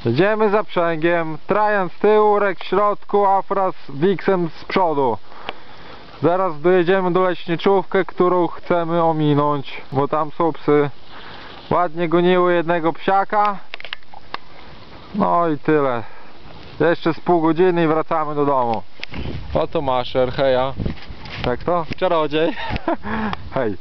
Jedziemy zaprzęgiem, Trajan z tyłu, Rek w środku, Afra z Wixem z przodu. Zaraz dojedziemy do leśniczówkę, którą chcemy ominąć, bo tam są psy. Ładnie goniły jednego psiaka. No i tyle. Jeszcze z pół godziny i wracamy do domu. Oto maszer, heja. Jak to? Czarodziej. Hej.